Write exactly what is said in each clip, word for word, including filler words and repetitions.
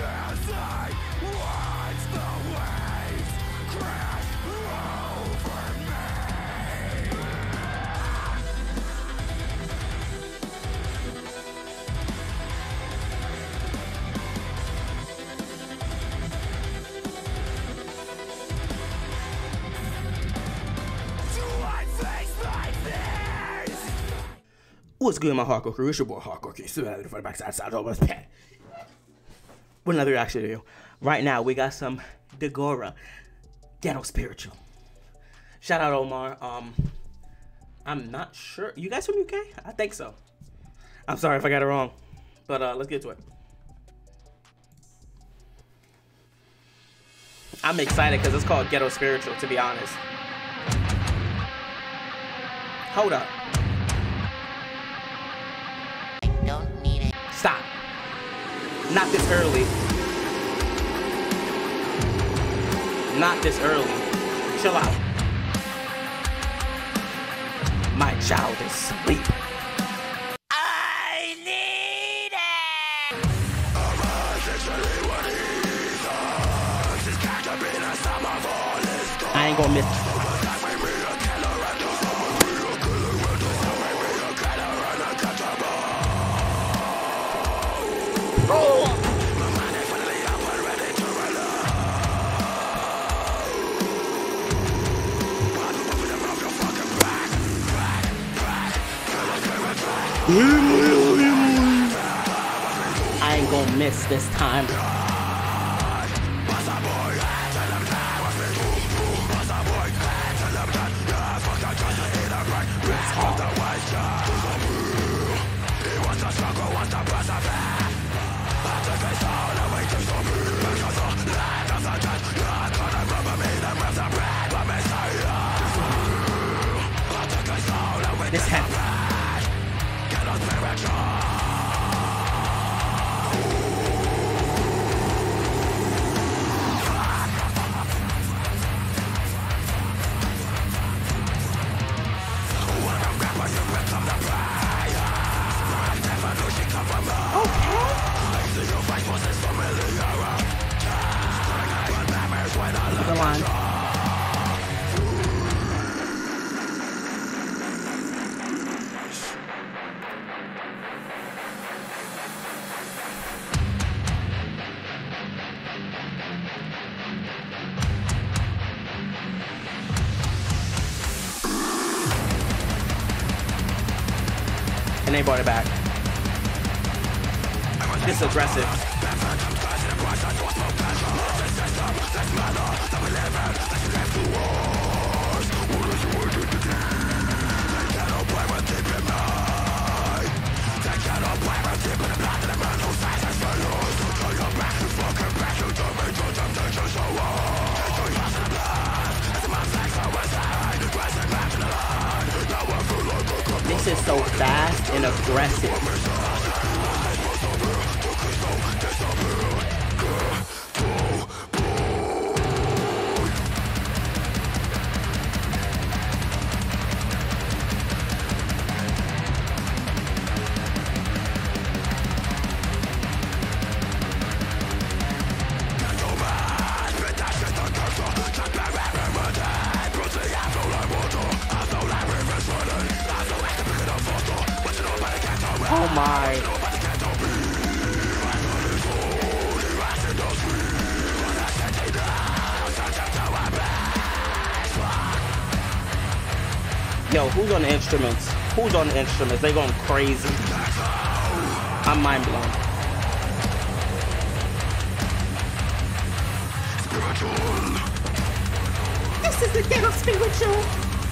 What's good, my hardcore crew? It's your boy Hardcore King. So for the backside side over Pat. With another reaction video. Right now we got some Dagora Ghetto Spiritual. Shout out Omar. Um I'm not sure. You guys from U K? I think so. I'm sorry if I got it wrong. But uh let's get to it. I'm excited because it's called Ghetto Spiritual, to be honest. Hold up. Stop. Not this early. Not this early. Chill out. My child is asleep. I need it. I ain't gonna miss it. I ain't gonna miss this time. This happened. The line. And they brought it back. This is aggressive. This is so fast and aggressive. Oh my. Yo, who's on the instruments? Who's on the instruments? They going crazy. I'm mind blown. This is the Ghetto Spiritual.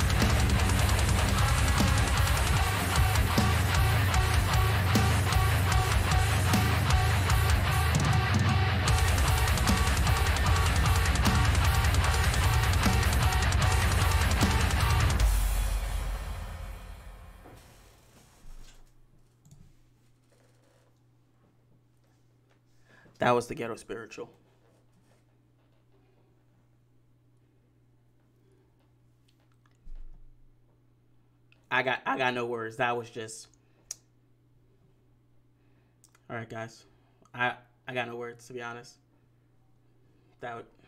That was the Ghetto Spiritual. I got I got no words. That was just. All right, guys. I I got no words, to be honest. That would